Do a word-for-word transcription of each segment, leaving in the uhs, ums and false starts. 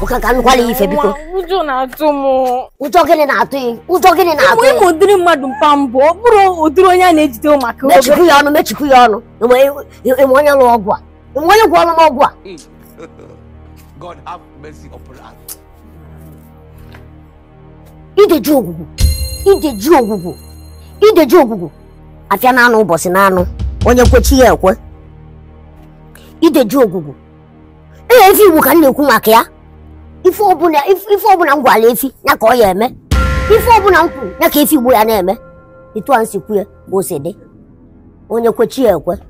Ukakanu kwali ife biko. Ujo na atumo. Ujo gini na atu. Ujo gini na atu. Mwe modiri mmadụ mpambo. Bro odiri onye na-ejide ụmaka. Mechiku ya ọnụ, mechiku ya ọnụ. Imo onye lụ ọgwụ a. Imo onye gwọ ọnụ n'ọgwụ a. God have mercy upon us. Ideju ogugu. Ideju ogugu. Ideju ogugu. Afia na anụ ụbọchị na anụ. Onye kwechi ya ekwe. Ideju ogugu. Ee, efi Igbo ka m na-ekwu maka ya. Ife ọbụla ife ọbụla m gwara efi ya ka ọ ya eme. Ife ọbụla m kwuru ya ka efi Igbo ya na-eme. Itu a nsikwu ya o si dị. Onye kwechi ya ekwe.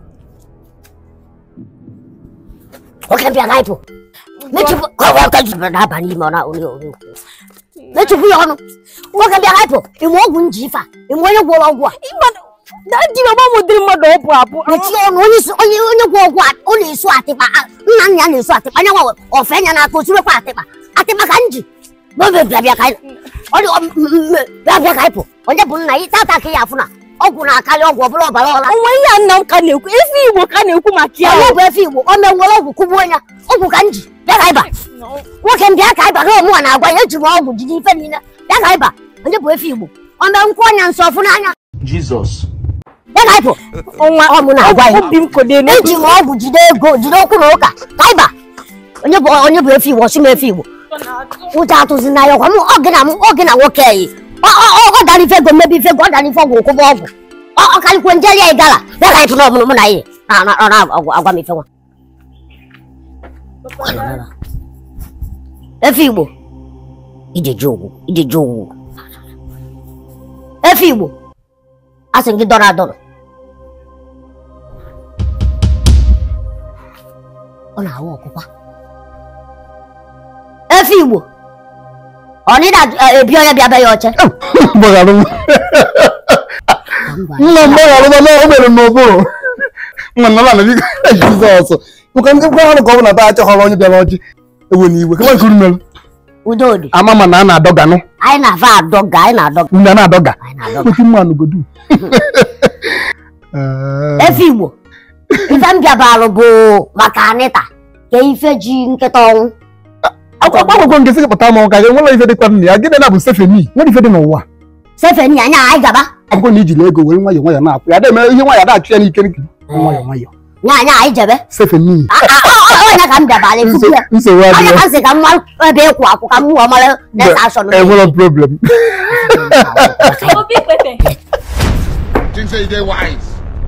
Oke bịa ka ịpụ. Mechipu ka ka ji na abalị ime na onye onye. Mechipu ya ọnụ. Oke bịa ka ịpụ. Ime ọgwụ nji ife a. Ime onye gwọrọ ọgwụ a. Daddy baba modiri mmadụ ọpụ apụ. Mechi ọnụ onye onye onye gwọ ọgwụ a ọ na-esu atịkpa. Nna nna ya na-esu atịkpa. Anya nwa ofe anya na aka osurekwa atịkpa. Atịkpa ka nji. Bobe bịa bịa ka ọ dị bịa bịa ka ịpụ. Onye bụ nna ya tata ka ya afụ na ọgwụ na-akarị ọgwụ ọbụla ọbara ọla. Onwe ihe nna m ka na-ekwu efi Igbo ka na-ekwu maka ya. Ọ bụ efi Igbo ọ menwere ọgwụ kụgbuo ya. Ọgwụ ka nji. Bịa ka ịba. Nwoke m bịa ka ịba na ọmụwa na-agwa ya eji m ọgwụ jide ife niile. Bịa ka ịba. Onye bụ efi Igbo. Ọ mee nkwụ ọnya nsọ ọfụ n'anya. Jesus. Bịa ka ịpụ. Onwa ọmụ na-agwa ya. Obi m kode na Eji m ọgwụ jide ego jide okwu na ụka. Ka ịba. Onye bụ onye bụ efi Igbo, ọsị m efi Igbo. Ụja atụzi na ya kwa m ọ gị na ọ gị na nwoke yi. Ọ ọ ọ dara ife ego mmebi ife ego ọ dara ife ọgwụ okwụbọ ọgwụ. Ọ ọ karịkwa njeli ya ịgala. Bịa ka ịpụ n'ọmụmụ mụ na ya. Na na na agwa m ife nwa. Efi Igbo. Ije ju ogwu, ije ju ogwu. Efi Igbo. Asị gị dọrọ adọrọ. Ọ na-awụ ọkụkwa. Efi Igbo. Ọ nịda ebi onye bịa be ya oche. Gbagharụ m. Nna m gbagharụ m na o mere n'ụbụrụ. Nna m na biko Jizọs. Ụka ndị gbagharụ ka ọ bụ na taa achọghọrọ onye bịara ọjị. Ewe n'iwe. Ka nkuru mere. Udo dị. Ama ma na a na-adọga nụ. Anyị na-ava adọga, anyị na-adọga. Ndị na-adọga. Anyị na-adọga. Oke mmanụ godu. Efi Igbo. Ife m bịabalụ bụ maka Anita. Ka ife ji nkịta ọnwụ. Akwụkwọ nke sị pụta ma ọ ka enwela ife dịkwa nna ya. Gịnị na bụ Sefeni? Nwere ife dị n'ụwa. Sefeni anya anyị gaba. Akwụkwọ na ijiri ego were nwayọọ nwayọọ na-akwụ. Ya na-eme ihe nwayọọ na-achụ ya n'ike n'ike. Nwayọọ nwayọọ. Nya anya anyị jebe. Sefeni. Onye ka m bịabalị fuku ya. Nsogbu adịghị. Onye ka nsị ka m nwa ebe ịkwụ akwụ ka m nwa ọmara na-esa asọ n'ụlọ. Enwere problem. Obi kwete. Think say they wise.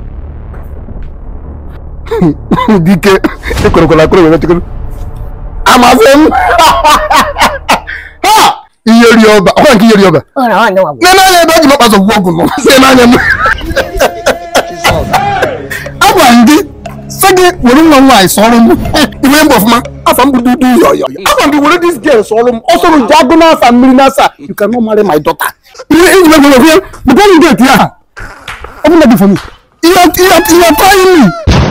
Dike ekwerekwala kwere were tikere. Amazon. Ha! Iyeri ọba. Ọ nke iyeri ọba. Ọ na onye nwa. Na na ya ebe ji makpaso gwọgwụ nọ. Sị na anya m. Agwa ndị sị gị were nwa nwaanyị sọrọ m. Iwe mbọ ọfụma. Afa m bụ dudu yọyọ. Agwa gị were this girl sọrọ m. Ọ sọrọ ji agụ n'asa mmiri n'asa. You cannot marry my daughter. Ihe eji megwere ya. Bụkwa m gate ya. Open the door for me. You are you are you are trying me.